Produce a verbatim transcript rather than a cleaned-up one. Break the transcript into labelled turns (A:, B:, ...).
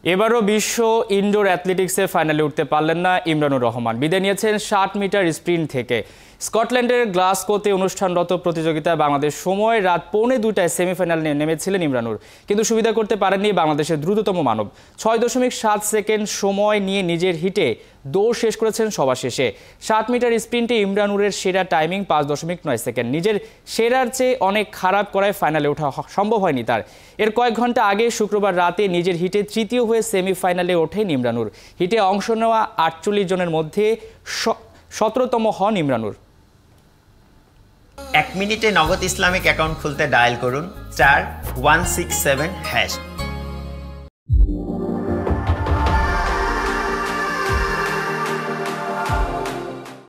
A: এবারও বিশ্ব ইনডোর অ্যাথলেটিক্সে ফাইনালে উঠতে পারলেন না ইমরানুর রহমান। বিদায় নিয়েছেন ষাট মিটার স্প্রিন্ট থেকে। স্কটল্যান্ডের গ্লাসগোতে অনুষ্ঠানরত প্রতিযোগিতায় বাংলাদেশ সময় রাত পৌনে দুইটায় সেমিফাইনালে নেমেছিলেন ইমরানুর, কিন্তু সুবিধা করতে পারেননি বাংলাদেশের দ্রুততম মানব। ছয় দশমিক সাত সেকেন্ড সময় নিয়ে নিজের হিটে দৌড় শেষ করেছেন সবার শেষে। ষাট মিটার স্প্রিন্টে ইমরানুরের সেরা টাইমিং পাঁচ দশমিক নয় সেকেন্ড। নিজের সেরার চেয়ে অনেক খারাপ করায় ফাইনালে ওঠা সম্ভব হয়নি তার। এর কয়েক ঘন্টা আগে শুক্রবার রাতে নিজের হিটে তৃতীয় হয়ে সেমিফাইনালে ওঠেন ইমরানুর। হিটে অংশ নেওয়া আটচল্লিশ জনের মধ্যে সতেরোতম হন ইমরানুর।
B: এক মিনিটে নগদ ইসলামিক অ্যাকাউন্ট খুলতে ডায়াল করুন চার ওয়ান সিক্স সেভেন হ্যাশ।